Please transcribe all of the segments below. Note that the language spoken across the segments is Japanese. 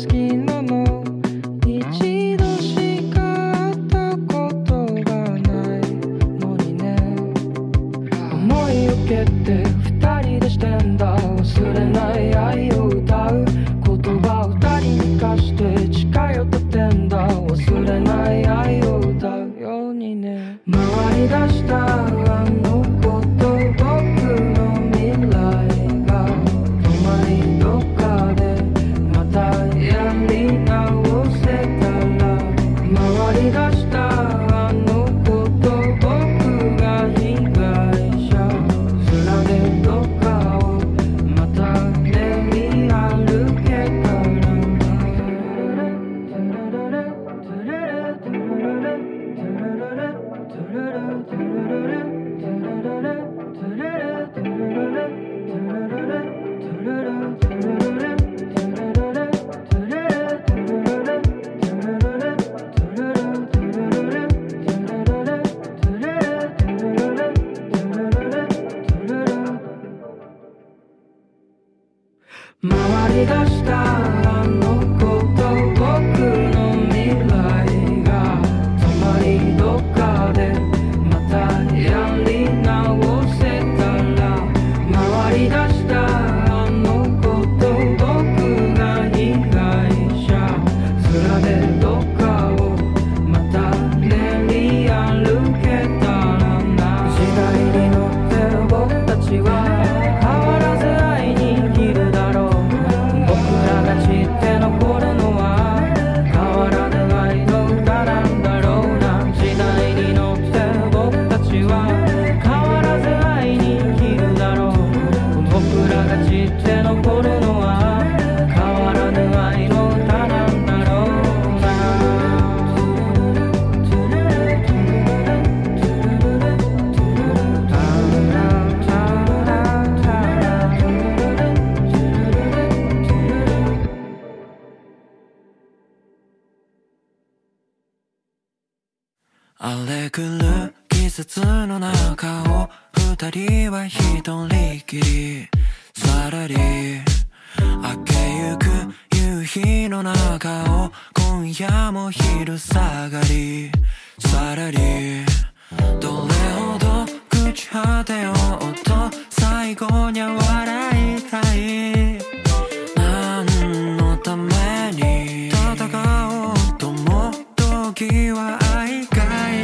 好きなの一度しか会ったことがないのにね思いを受けて二人でしてんだ忘れない愛を歌う言葉を二人に貸して近寄っててんだ忘れない愛を歌うようにね回り出したあのこと僕の未来が止まりどっかでまたやり直せたら回り出したあのこと僕が被害者面でどっかをまた練り歩けたら回り出したあのこと僕の未来が止まりどっかでまたやり直せたら回り出したあのこと僕が被害者面でどっかをまた練り歩けたらな時代に乗って僕たちは変わらず愛に生きるだろう僕らが散って残るのは変わらぬ愛の歌なんだろうな時代に乗って僕たちは変わらず愛に生きるだろう僕らが散って残るのは変わらぬ愛の歌なんだろうな荒れ狂う季節の中を二人は一人きりさらり明けゆく夕日の中を今夜も昼下がりさらりどれほど朽ち果てようと最後には笑いたい何のために戦おうとも時は愛かい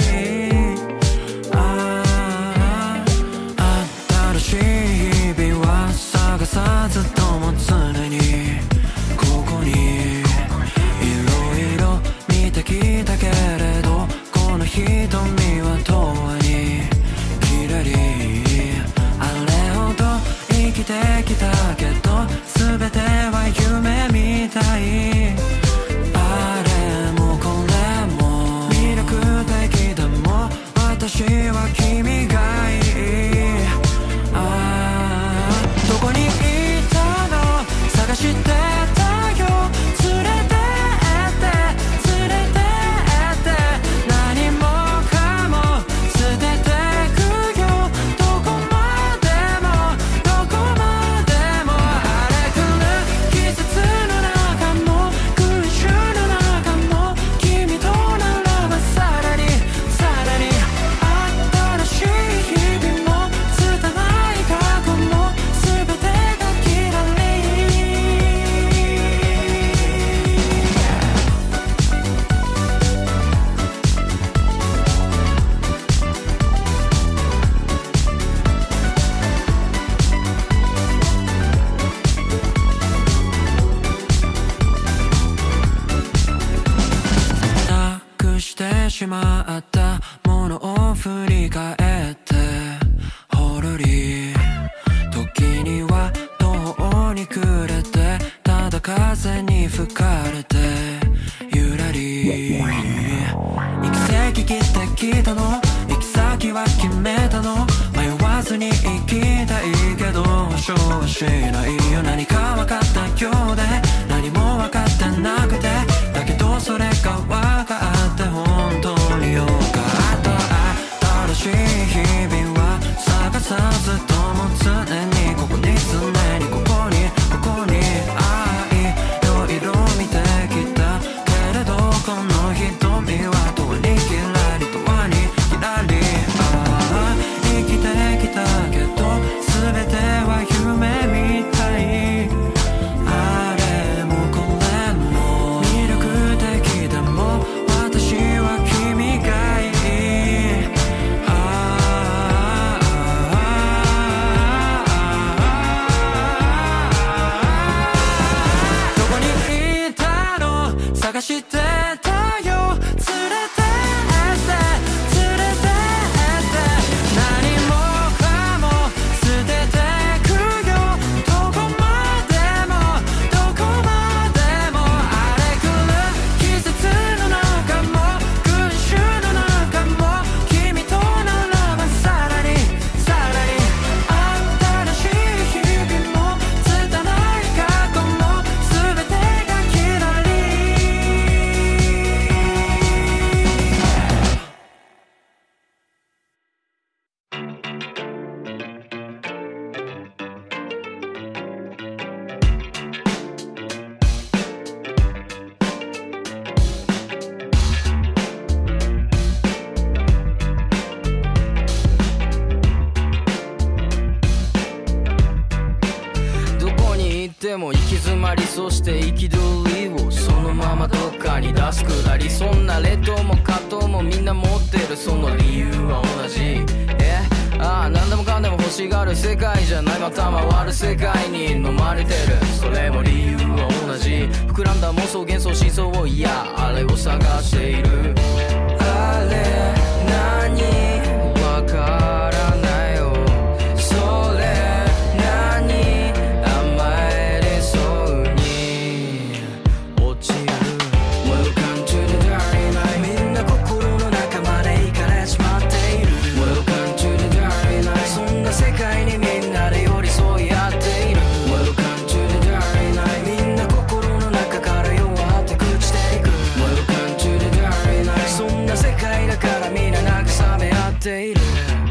新しい日々は探さずとも常にここにいろいろ見てきたけれどこの瞳は永遠にきらりあれほど生きてきたけど全ては夢みたいあれもこれも魅力的でも私は君がいいどこにいたの探してたよ連れてって連れてって何もかも捨ててくよどこまでもどこまでも荒れ狂う季節の中も空襲の中も君とならばさらにさらに新しい日々も拙い過去も全てがきらりなくしてしまったものを振り返ってほろり時には途方に暮れてただ風に吹かれてゆらり行き先切ってきたの行き先は決めたの迷わずに行きたいけど保証はしないよ何か分かったようで何も分かってなくてだけどそれが分かって本当によかった新しい日々は探さずとも常にここに常にここにここに愛いろいろ見て探してたよ連れてって連れてって何もかも捨ててくよどこまでもどこまでも荒れ狂う季節の中も群衆の中も君とならばさらにさらに新しい日々も拙い過去も全てがきらりどこに行っても行き詰まりそして憤りをそのままどっかに出すくだりそんな劣等も葛藤もみんな持ってるその理由は同じ何でもかんでも欲しがる世界じゃないまた回る世界に飲まれてるそれも理由は同じ膨らんだ妄想幻想真相をいやあれを探しているあれ何わからないよそれ何甘えれそうに落ちる Welcome to the dark night みんな心の中まで行かれちまっている Welcome to the dark night そんな世界にみんなで寄り添い合っている Welcome to the dark night みんな心の中から弱って朽ちていく Welcome to the dark night そんな世界だからみんな慰め合っている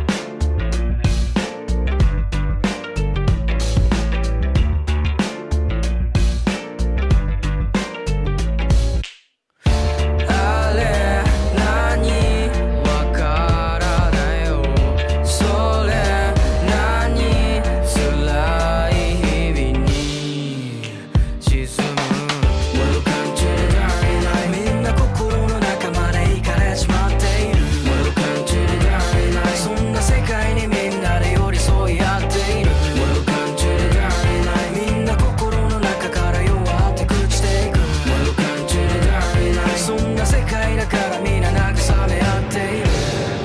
あれ何わからないよそれ何辛い日々に沈む Welcome to the dark night みんな心の中まで行かれちまっている Welcome to the dark night そんな世界にみんなで寄り添い合っている Welcome to the dark night みんな心の中から弱って朽ちていく Welcome to the dark night そんな世界だからみんな慰め合っている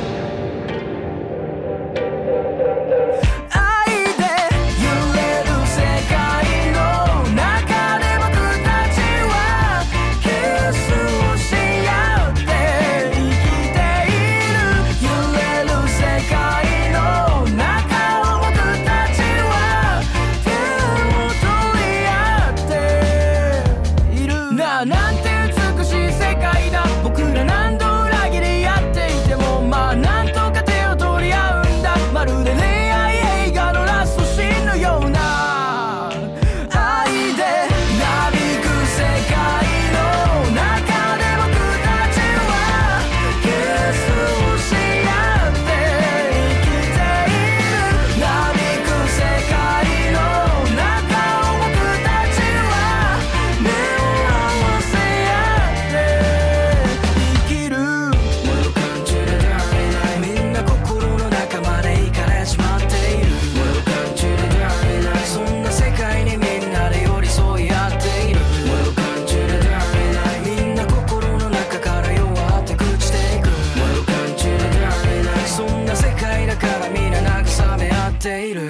愛で揺れる世界の中で僕たちはキスをし合って生きている揺れる世界の中を僕たちは手を取り合っているなあなんて美しい世界だ僕ら何度裏切り合っていてもまあなんとか手を取り合うんだまるで恋愛映画のラストシーンのような愛でなびく世界の中で僕たちはキスをし合って生きているなびく世界の中を僕たちは目を合わせ合って生きる Welcome to the dark night みんな心の中まで行かれちまっている Welcome to the dark night そんな世界にみんなで寄り添い合っている Welcome to the dark night みんな心の中から弱って朽ちていく Welcome to the dark night そんな世界だからみんな慰め合っている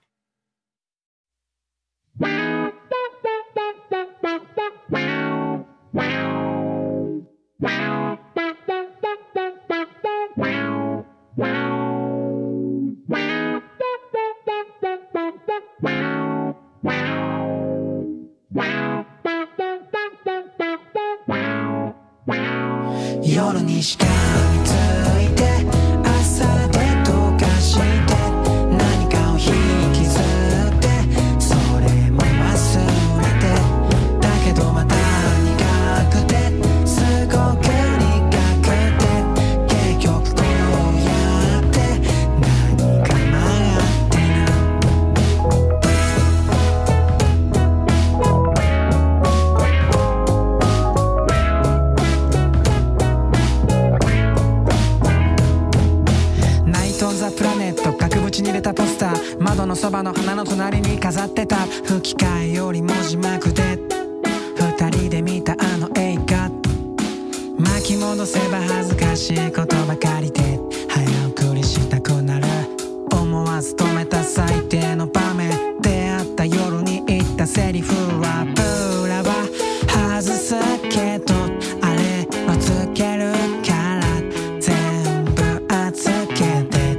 夜にしかみついて朝で溶かして何かを引きずってそれも忘れてだけどまた苦くてすごく苦くて結局どうやって何か曲がってなナイト・ザ・プラネット額縁に入れたポスター窓のそばの花の隣に飾ってた吹き替えより文字幕で二人で見たあの映画戻せば恥ずかしいことばかりで早送りしたくなる。思わず止めた最低の場面、出会った夜に言ったセリフはブラは外すけどあれはつけるから全部預けて。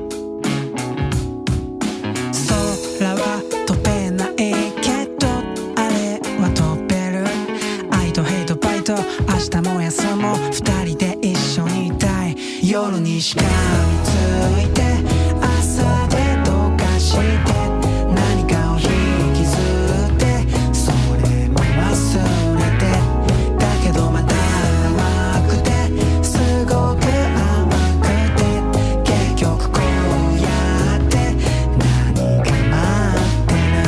空は飛べないけどあれは飛べる。愛とヘイトバイト明日も休もう。二人で一緒にいたい。夜にしがみついて朝でどかして何かを引きずってそれも忘れて。だけどまだ甘くてすごく甘くて結局こうやって何が待ってる。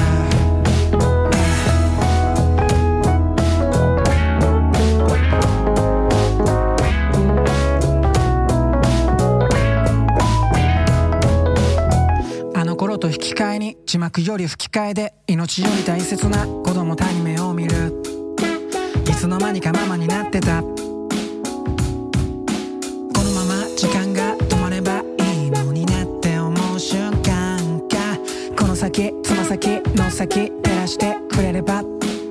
あの頃と引き換えに字幕より吹き替えで命より大切な子供たに目を見る。いつの間にかママになってた。このまま時間が止まればいいのになって思う瞬間がこの先つま先の先照らしてくれれば。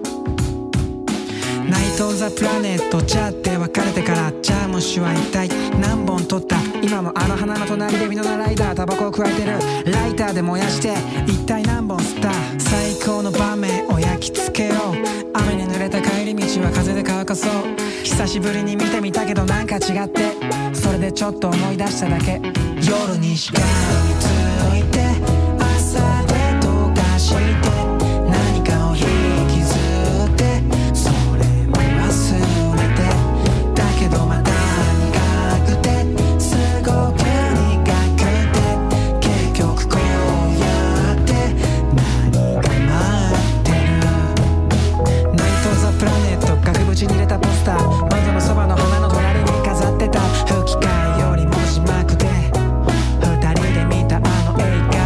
ナイト・ザ・プラネットじゃって別れてからじゃあ虫は一体何本取った。今もあの花の隣でミノナライダータバコを加えてる。ライターで燃やして一体何本吸った。最高の場面を焼き付けよう。雨に濡れた帰り道は風で乾かそう。久しぶりに見てみたけどなんか違って、それでちょっと思い出しただけ。夜にしがみついて朝でどかして何かを引きずってそれも忘れて。だけどまだ苦くてすごく苦くて結局こうやって何が待ってる。ナイト・ザ・プラネット額縁に入れたポスター窓のそばの花の隣に飾ってた。吹き替えより文字幕で二人で見たあの映画。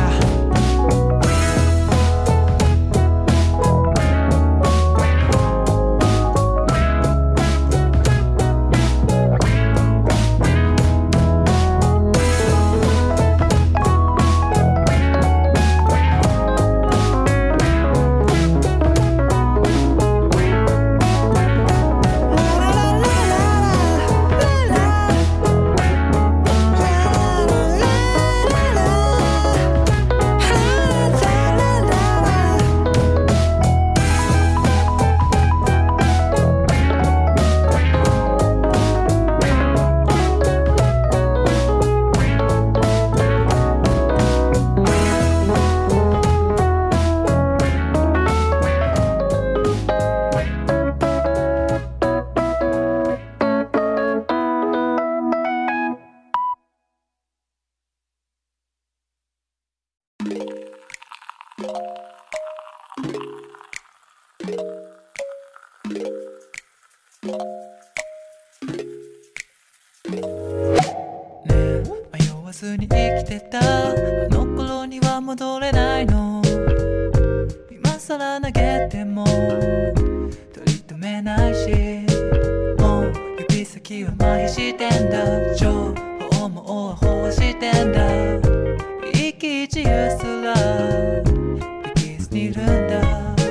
迷わずに生きてたあの頃には戻れないの。今更投げても取り留めないしもう指先は麻痺してんだ。情報も飽和してんだ。生き自由すらできずにいるんだ。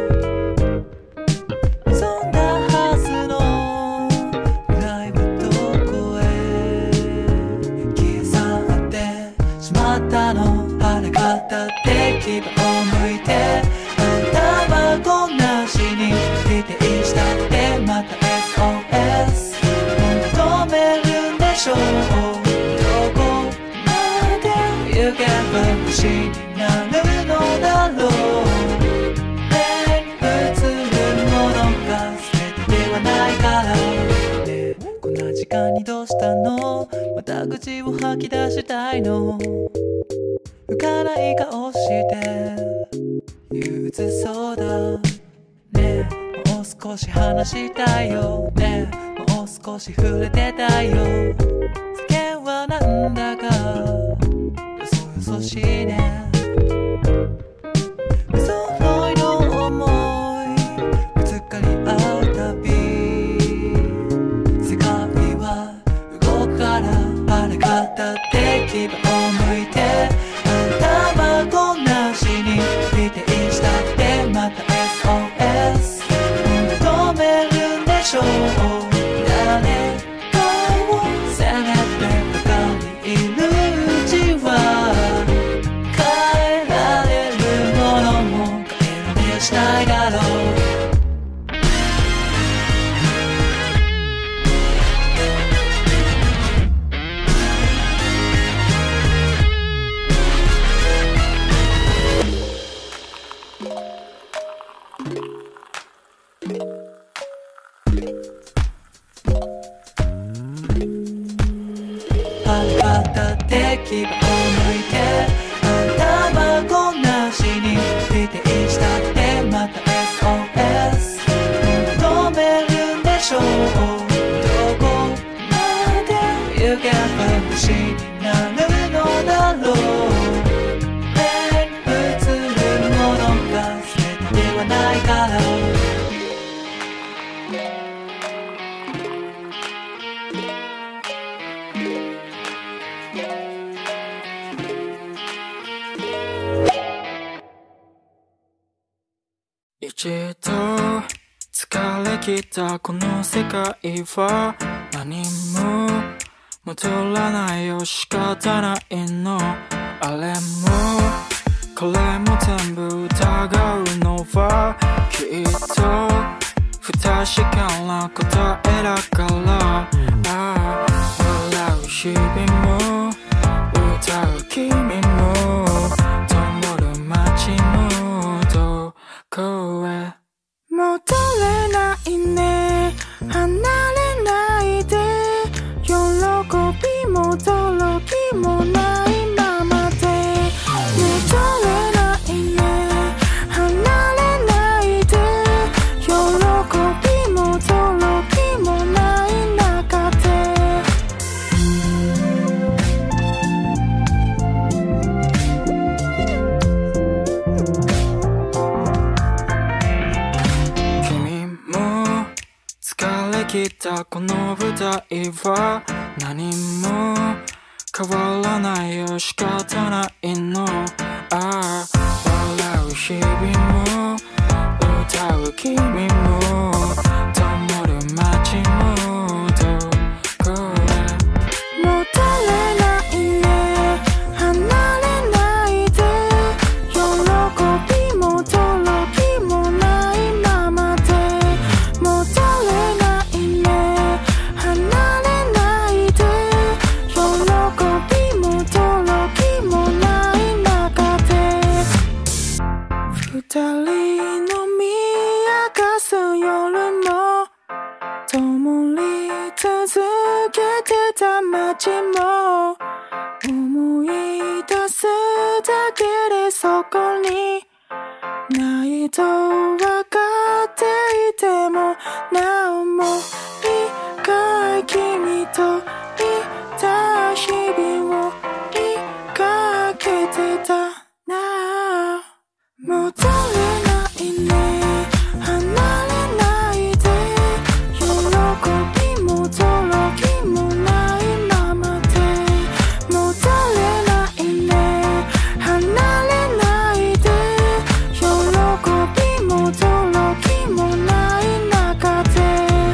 そんなはずの未来はどこへ消え去ってしまったの。腹が立って牙を向いて頭ごなしにリテイしたってまた SOS 求めるんでしょう。どこまで行けば星になるのだろう。目に映るものが全てではないから、ね、こんな時間にどうしたの。また口を吐き出したいの。浮かない顔して憂鬱そうだね。もう少し話したいよね。もう少し触れてたいよ。世間はなんだかよそよそしいね。不揃いの想いぶつかり合うたび世界は動牙を抜いて卵なしに否定したってまた SOS 求めるんでしょう。どこまで行けば無視になるのだろう。映るものが全てではないから。 一度疲れ切ったこの世界は何も戻らないよ仕方ないの。あれもこれも全部疑うのはきっと不確かな答えだから。笑う日々も歌う君も灯る街もどこへ戻れないね。離れないで喜びも驚きもないままで戻れないね。離れないで喜びも驚きもない中で君も疲れ切ったこの舞台は何も変わらないよ仕方ないの。笑う日々も歌う君も灯る街もどこへ戻れないね。離れないで喜びも驚きもないままで戻れないね。離れないで喜びも驚きもない中で二人の見明かす夜も灯り続けてた街も思い出すだけでそこにないと分かっていてもなおも一回君といた日々を追いかけてたな。戻れないね。離れないで喜びも驚きもないままで戻れないね。離れないで喜びも驚きもない中で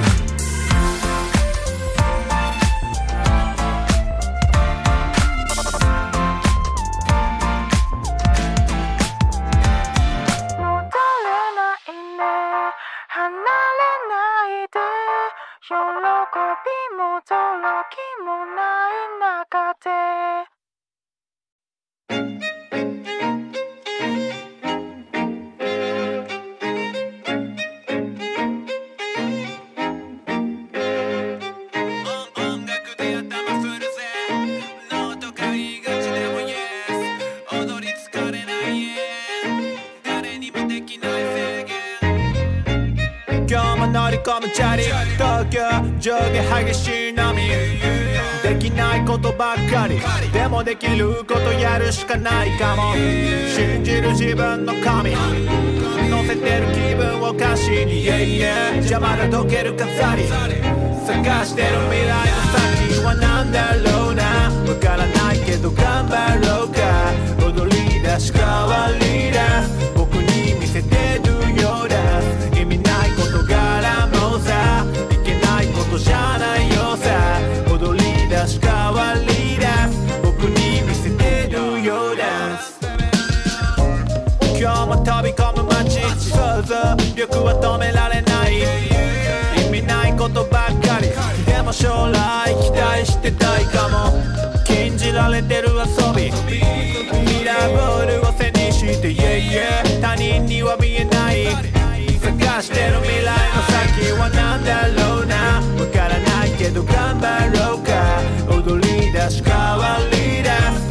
離れないで喜びも驚きもない中で音楽で頭振るぜノート書いがちでも Yes 踊り疲れない Yeah 誰にもできない制限今日も乗り込むチャリ東京上下激しい波できないことばっかりでもできることやるしかないかも信じる自分の神乗せてる気分を歌詞に Yeah yeah 邪魔が解ける飾り探してる未来の先は何だろうなわからないけど頑張ろうか踊り出し変わりだ僕に見せてるようだ意味ないことからもさいけないことじゃないよさ踊り出し変わりだ僕に見せてるようだ今日も飛び込む街想像力は止められない意味ないことばっかりでも将来期待してたいかも禁じられてる遊びミラーボールを背にして Yeah yeah 他人には見えない探してる未来の先は何だろうなわからないけど頑張ろうか踊り出し変わりだ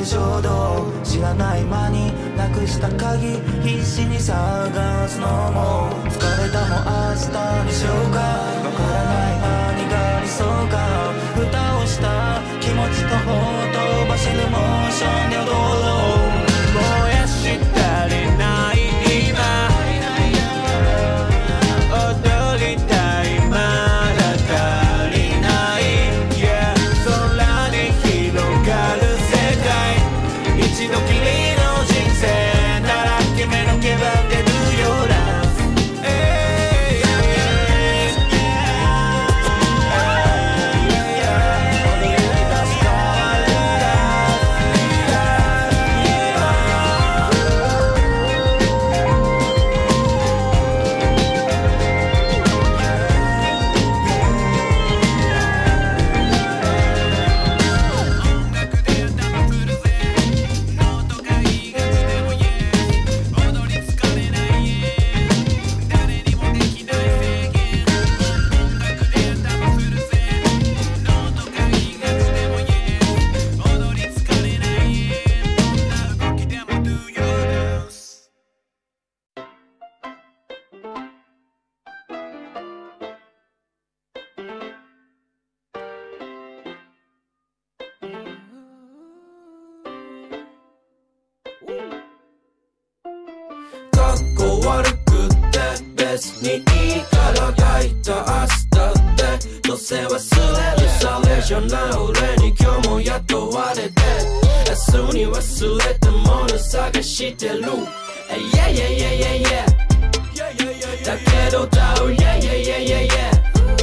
る衝動知らない間になくした鍵必死に探すのも疲れたも明日にしようかわからない何が理想か蓋をした気持ちとほとばしるモーションで踊ろう燃やしたりない今踊りたいまだ足りない、yeah、空に広がる世界一度きりの人生なら決めの気分で Do your dance、かっこ悪くて別にいいから書いた明日ってどうせ忘れるされじゃない俺に今日も雇われて明日に忘れたもの探してる Yeah yeah yeah yeah yeah だけど歌う Yeah yeah yeah yeah yeah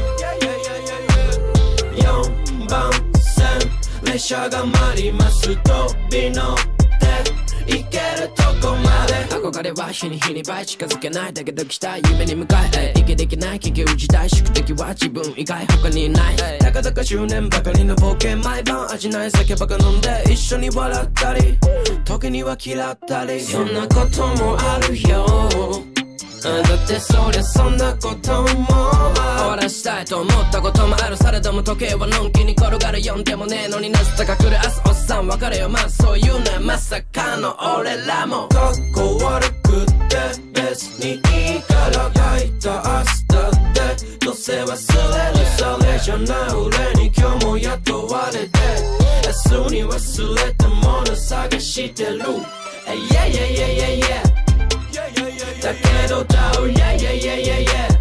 4番線列車が参ります飛び乗って行けるとこまで憧れは日に日に倍近づけないだけど来たい夢に向かい息できない緊急事態宿敵は自分以外他にいないたかだか執念ばかりの冒険毎晩味ない酒ばか飲んで一緒に笑ったり時には嫌ったりそんなこともあるよだってそりゃそんなことも終わらしたいと思ったこともあるされども時計はのんきに転がる読んでもねえのになぜか来る明日おっさん別れよまあそういうのはまさかの俺らもかっこ悪くて別にいいから書いた明日ってどうせ忘れるされじゃない俺に今日も雇われて明日に忘れたもの探してる Yeah yeah yeah yeah yeahだけど歌う Yeah yeah yeah yeah yeah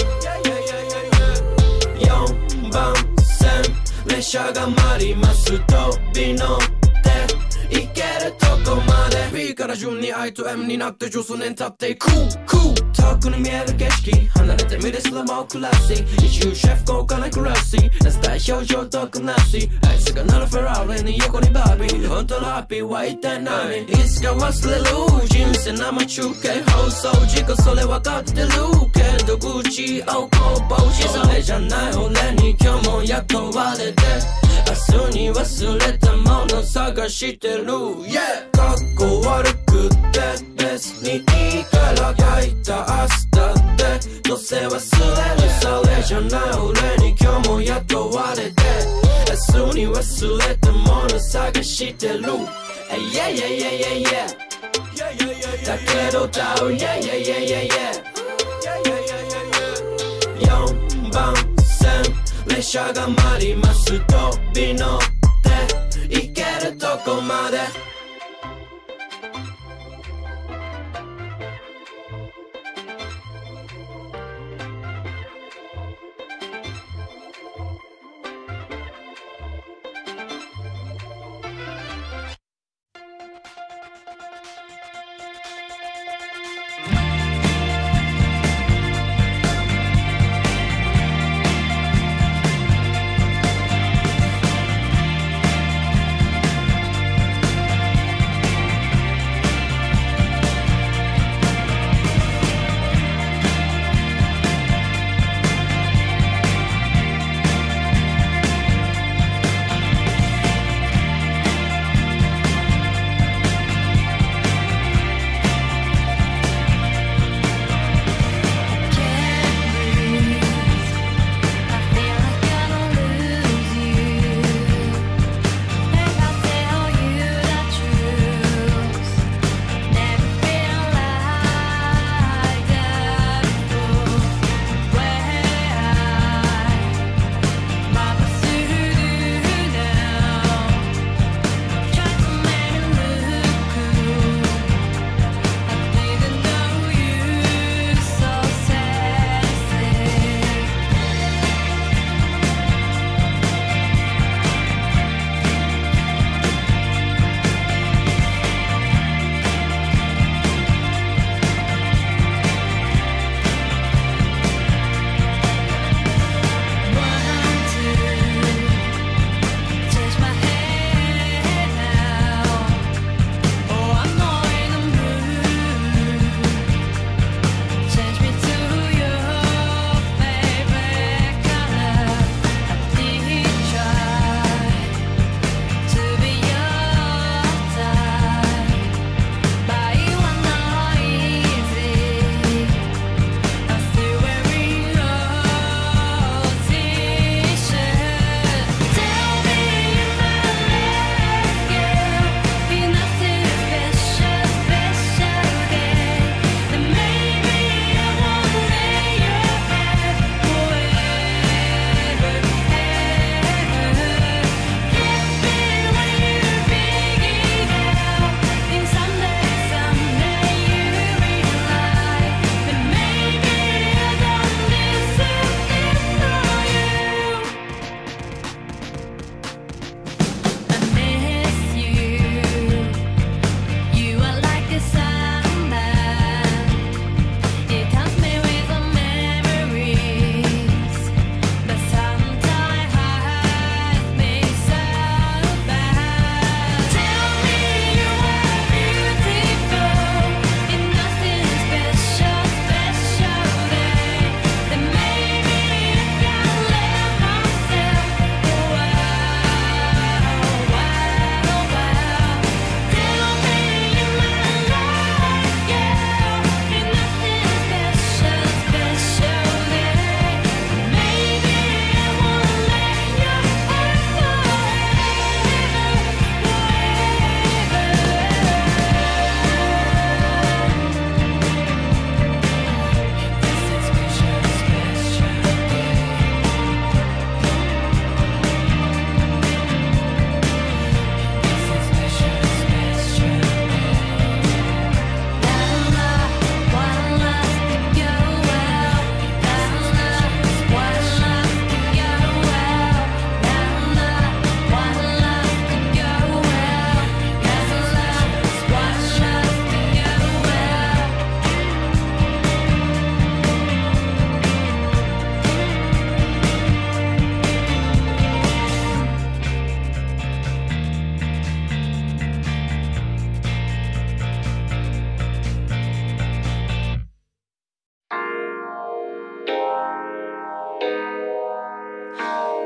4番線列車が参ります飛び乗って行けるとこまで B から順に I と M になって十数年経っていく遠くに見える景色離れてみるすらもクラシー一周シェフ豪華なクラシーなぜたい表情とくなしあいつが乗るフェラーリに横にバービー本当のハッピーは一体何いつか忘れる人生生中継放送事故それ分かってるけど口をこぼしそれじゃない俺に今日も雇われて明日に忘れたもの探してる Yeah かっこ悪くて別にいいから書いた明日ってどうせ忘れるそれじゃない俺に今日も雇われて明日に忘れたもの探してる Yeah yeah yeah yeah yeah だけど歌う Yeah yeah yeah yeah yeah 4番線列車が参ります飛び乗って行けるとこまで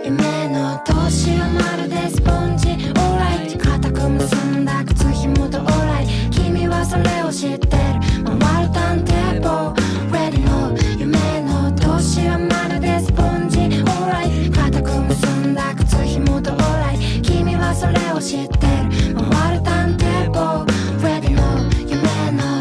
夢の年はまるでスポンジ Alright 固く結んだ靴紐と Alright 君はそれを知ってる回るターンテーブル Ready no 夢の年はまるでスポンジ Alright 固く結んだ靴紐と Alright 君はそれを知ってる回るターンテーブル Ready no 夢の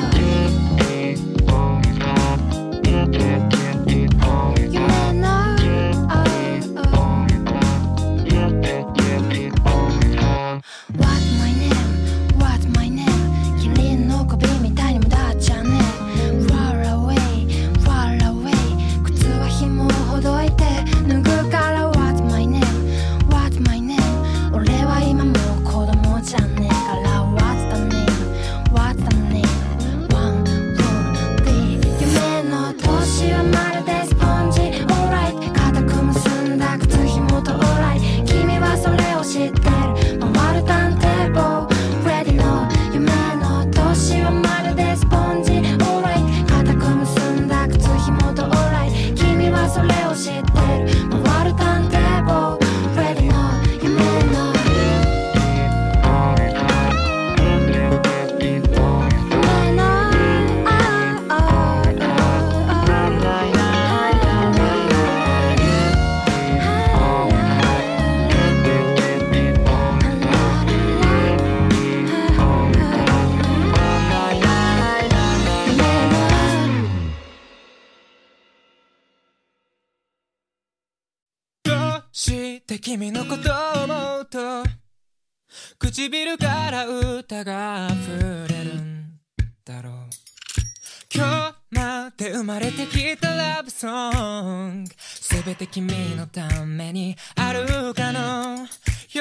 君のことを思うと唇から歌が溢れるんだろう今日まで生まれてきたラブソング全て君のためにあるかのよ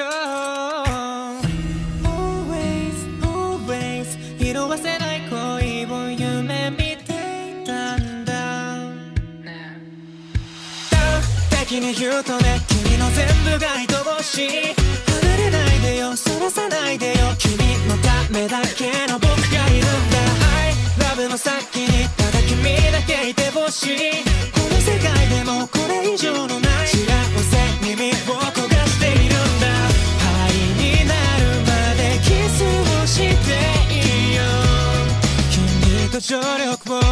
Always, always 色褪せない恋を夢見ていたんだ端的に言うとね君の全部が愛おしい離れないでよそらさないでよ君のためだけの僕がいるんだ I love の先にただ君だけいてほしいこの世界でもこれ以上のない幸せに身を焦がしているんだハイになるまでキスをしていいよ君と情力を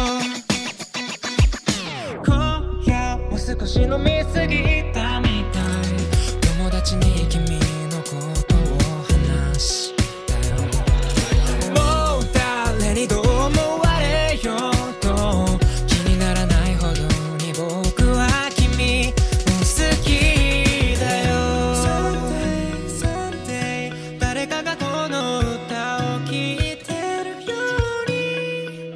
今夜も少し飲みすぎたみたい友達に君のことを話したよもう誰にどう思われようと気にならないほどに僕は君を好きだよ Someday 誰かがこの歌を聴いてるように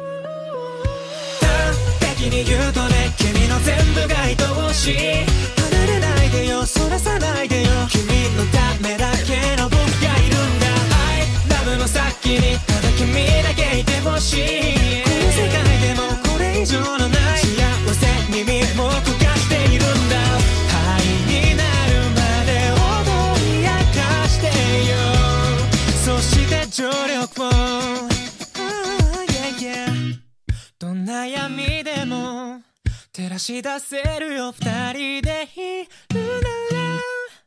端的に言うとね君の全部が愛おしい離れないでよそらさないでよ君のためだけの僕がいるんだ I love の先にただ君だけいてほしいこの世界でもこれ以上のない幸せに身を焦がしているんだハイになるまで踊り明かしてよそして情力を、yeah, yeah どんな闇でも照らし出せるよ二人でいるなら、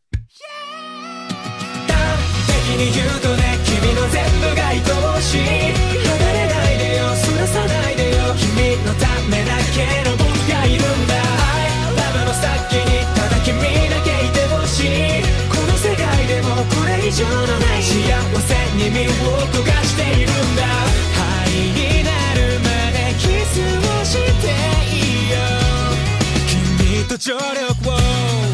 端的に言うとね君の全部が愛おしい離れないでよそらさないでよ君のためだけの僕がいるんだ I love の先にただ君だけいてほしいこの世界でもこれ以上のない幸せに身を焦がしているんだハイになるまでキスをしていいよ君と情力を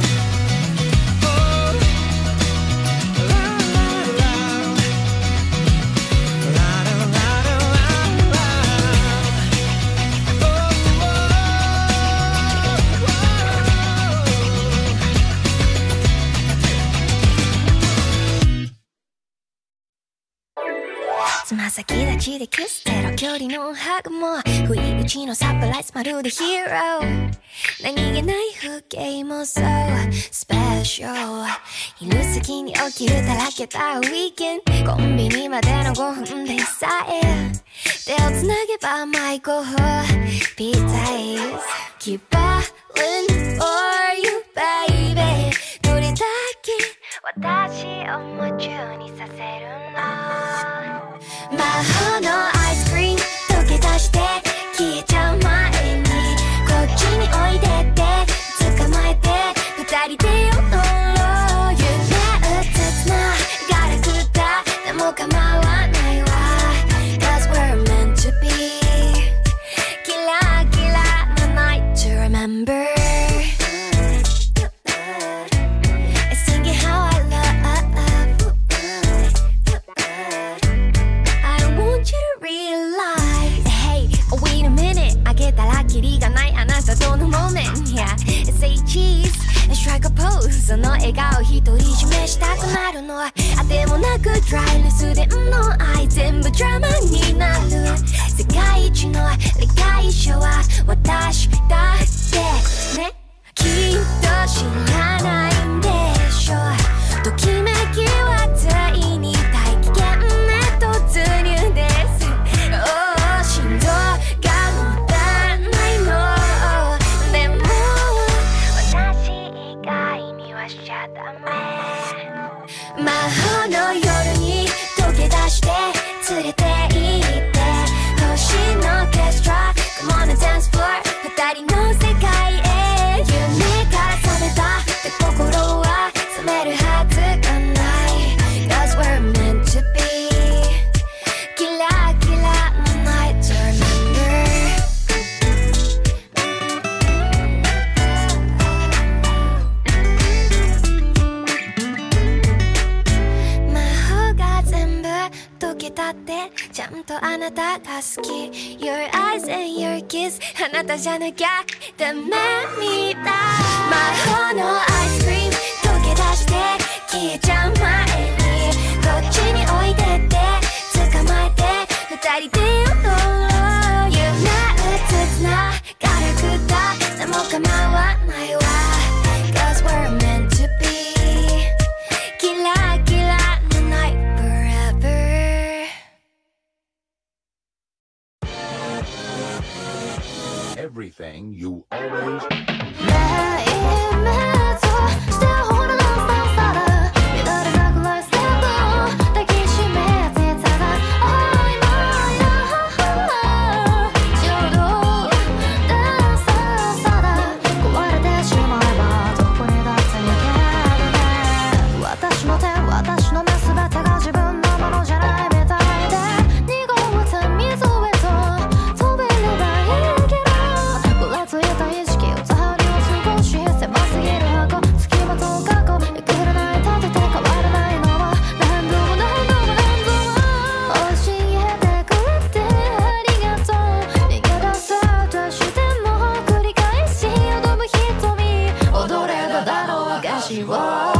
つま先立ちでキスゼロ距離のハグも不意打ちのサプライズまるでヒーロー何気ない風景もそうスペシャル昼過ぎに起きるだらけたウィーケンコンビニまでの5分でさえ手をつなげばマイコフピータイズ Keep falling for you baby 人で踊ろう夢うつつなガラクタでも構わないわ Cause we're meant to be キラキラな night to remember Singing how I love I don't want you to realize Hey, wait a minute あげたらキリがないあなたとの moment Yeah, say cheese Strike a pose その笑顔独り占めしたくなるのあてもなく Dry 留守電の愛全部ドラマになる世界一の理解者は私だってねきっと知らないんでしょときめきはついに大気圏へ突入です心臓が持たないのでも私以外にはしちゃダメ魔法の夜に溶け出して連れて行って星のオーケストラ Come on the dance floor 二人の世界へ夢から覚めたって心は覚めるはずがない Cause we're meant to be キラキラの night to remember 魔法が全部解けたってちゃんとあなたが好き Your eyes and your kiss あなたじゃなきゃダメみたい魔法のアイスクリーム溶け出して消えちゃう前にこっちにおいでって捕まえて二人で踊ろう夢うつつなガラクタでも構わないわ Cause we're meant to be キラキラの night forever Everything you always 私の目すべてが自分のものじゃないみたいで濁った溝へと飛べればいいけどぶらついた意識をざりを過ごし狭すぎる箱隙間と過去いくらないたとて変わらないのは何度も何度も何度も教えてくれてありがとう逃げ出そうとしても繰り返し踊む瞳踊れるだろうがしを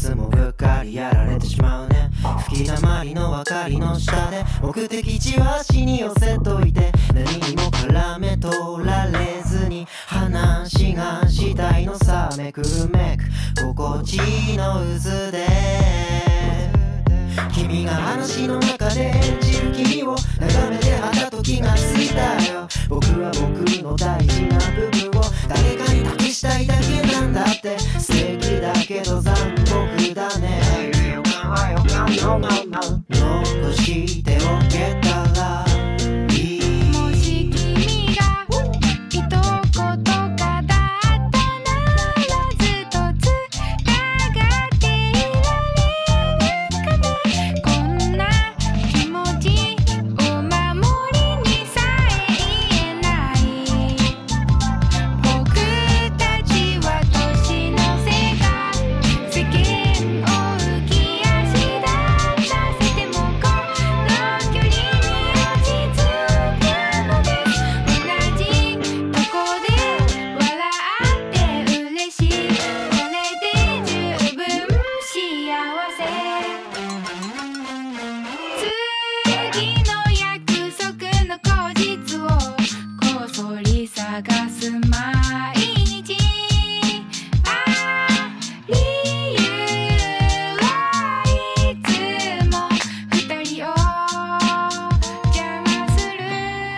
つもうっかりやられてしまうね。吹き溜まりの明かりの下で目的地は足に寄せといて、何にも絡め取られずに話がしたいのさ。めくるめく心地の渦で君が話の中で演じる君を眺めてはった時が過ぎたよ。僕は僕の大事な部分を誰かに託したいだけなんだって。素敵だけど残酷だね。残しておけたらいい。 もし君が一言かだったならずっとつながっていられるかな。こんな気持ちお守りにさえ言えない。僕たちは年の瀬が世間を浮き足ださせてもこの距離に落ち着くのです。同じとこで笑って嬉しい。これで十分幸せ。次の約束の口実をこっそり探す毎日。理由はいつも二人を邪魔する。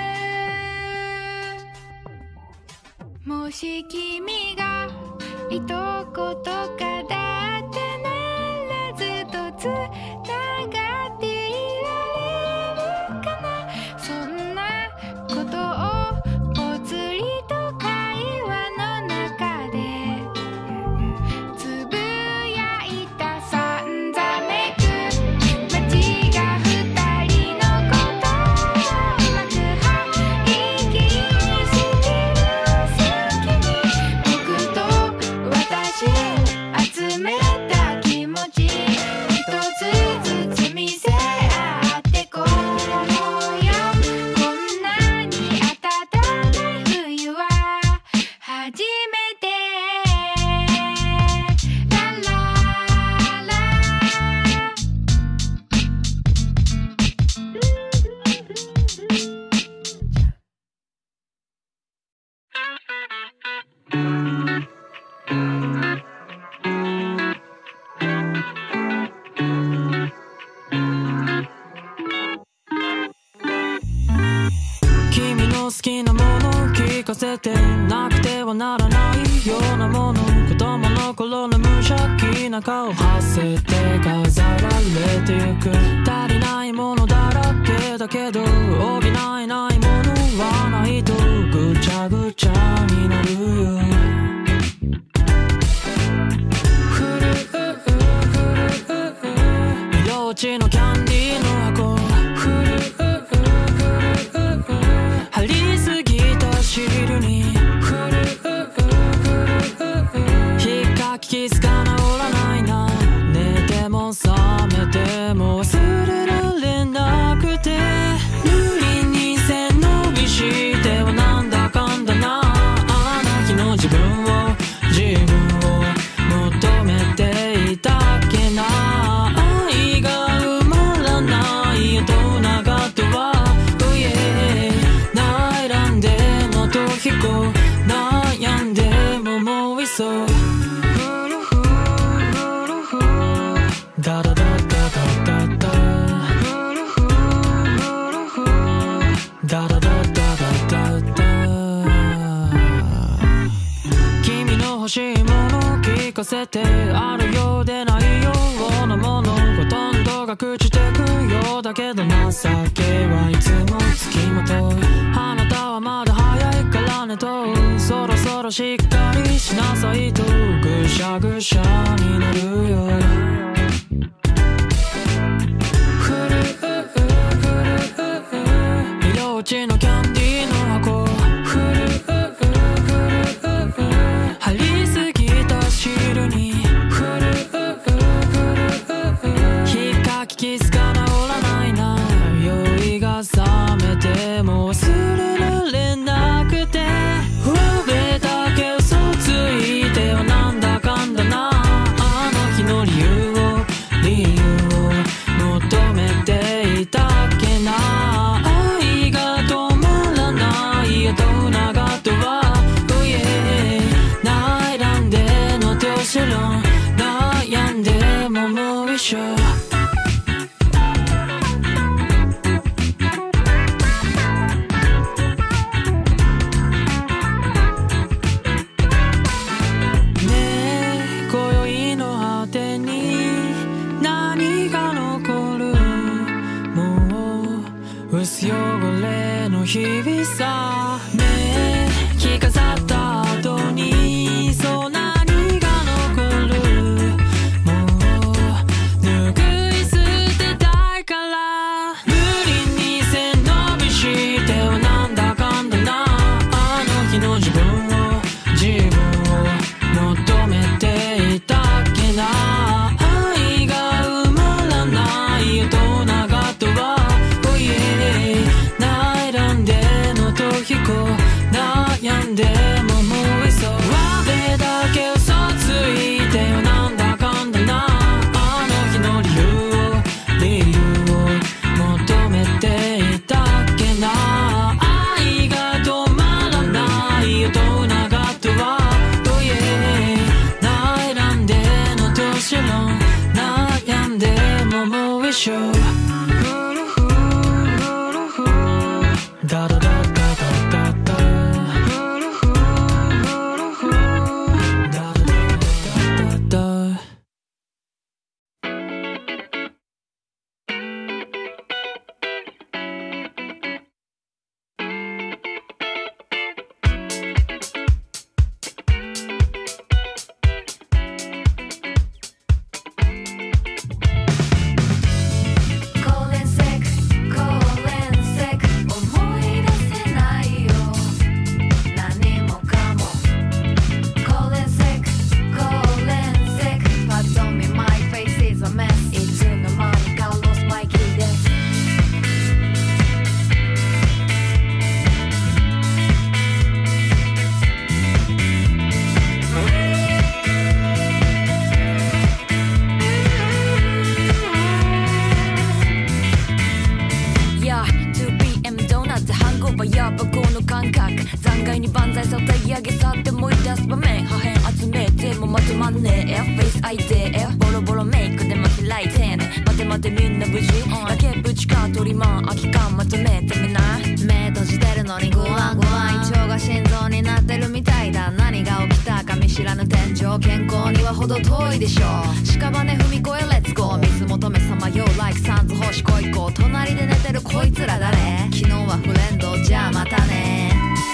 もし君が一言かだったならずっとつながっていられるかな。そんなことをぽつりと会話の中でつぶやいた。さんざめく街が二人のことをうまく排気にしてる隙に、僕と私集めた気持ち一つずつ見せ合ってこうよ。こんなに暖かい冬は初めて。ラララ君の好きなもの聞かせて、なくてはならないようなもの。子供の頃の無邪気な顔はせて飾られてゆく。足りないものだらけだけど補えないものはないとぐちゃぐちゃになるよ。色落ちのキャンディーの箱、張りすぎたシールにひっかきキスが治らないな。寝ても覚めても忘れられなくて、無理に背伸びしてはなんだかんだな。あの日の自分を求めていたっけな。愛が埋まらない大人とは悩んでも逃避行、悩んでももういそう。ダダダダダダダダダダダダダ。君の欲しいもの聞かせて、あるようでないようなものほとんどが朽ちてくようだけど、情けはいつもつきまとう。あなたはまだ早いからねと、そろそろしっかりしなさいとぐしゃぐしゃになるよ。色落ちのキャンディーの箱、張りすぎたシールにひっかきキスが治らないな。酔いが覚めても忘れられなくて、上辺だけ嘘ついてはなんだかんだな。あの日の理由薄汚れの日々さね着飾った後にそう何が残るもう拭い捨てたいから無理に背伸びしてはなんだかんだなあの日の自分を求めていたっけな愛が埋まらない大人とは悩んでのとひこ悩んでももういそうわべだけ嘘ついてよなんだかんだなあの日の理由を求めていたっけな愛が止まらない大人とは悩んでの年の悩んでももう一緒ダダダダダダダ残骸に万歳さ歌い上げ去って思い出す場面破片集めてもまとまんねえフェイスアイデアボロボロメイクでまきらいてね待て待てみんな無事崖っぷちかトリマン空き缶まとめてみない目閉じてるのにグワングワン胃腸が心臓になってるみたいだ何が起きたか見知らぬ天井健康には程遠いでしょう屍踏み越えレッツゴー水求めさまよう like サンズ星恋子隣で寝てるこいつら誰昨日はフレンドじゃあまたね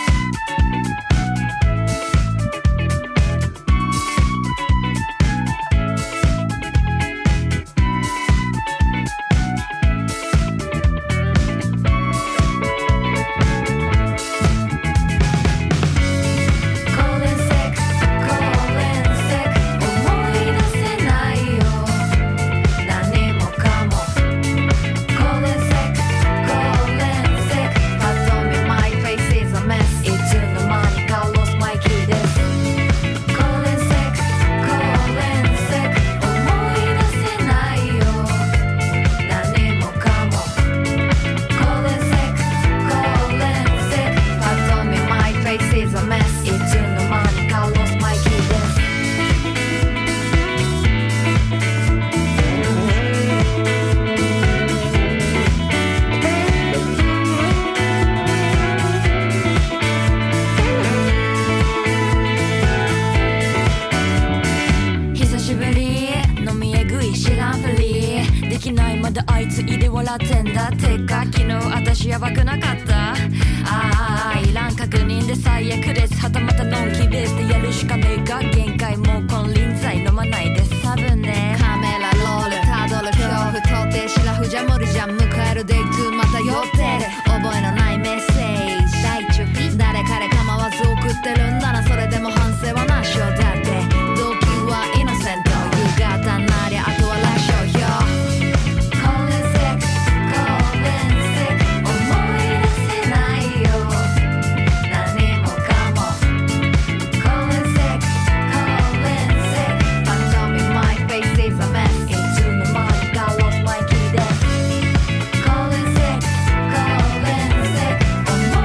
やばくなかったいらん確認で最悪ですはたまたのんきベースでやるしかねえが限界もう金輪際飲まないです多分ねカメラロールたどる恐怖到底シラフじゃ無理じゃん迎えるデイ2また酔ってる覚えのないメッセージ大中ピ誰彼構わず送ってるんだなそれでも反省はなしよだって動機はイノセント夕方になりゃあとはラッシュよ思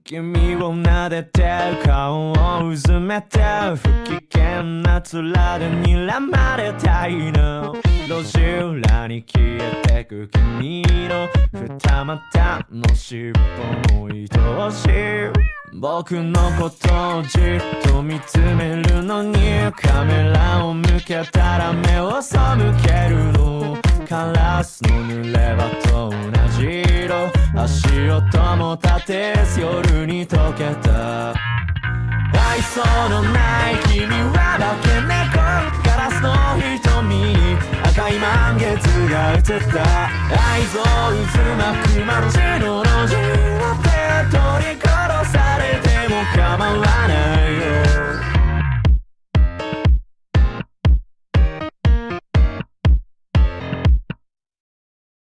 君を撫でて顔をうずめて不機嫌な面で睨まれたいの路地裏に消えてく君の二股の尻尾も愛おしい僕のことをじっと見つめるのにカメラを向けたら目を背けるのカラスの濡れ場と同じ色足音も立てず夜に溶けた愛想のない君は化け猫ガラスの瞳に赤い満月が映った愛憎渦巻く街の